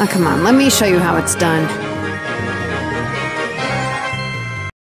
Oh, come on, let me show you how it's done.